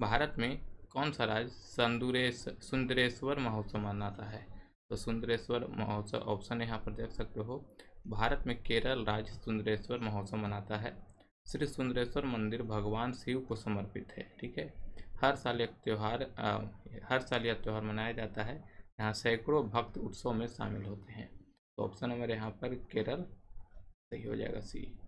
भारत में कौन सा राज्य सुंदरेश्वर महोत्सव मनाता है? तो सुंदरेश्वर महोत्सव ऑप्शन यहाँ पर देख सकते हो। भारत में केरल राज्य सुंदरेश्वर महोत्सव मनाता है। श्री सुंदरेश्वर मंदिर भगवान शिव को समर्पित है। ठीक है, हर साल यह त्यौहार मनाया जाता है। यहाँ सैकड़ों भक्त उत्सव में शामिल होते हैं। तो ऑप्शन नंबर यहाँ पर केरल सही हो जाएगा, सी।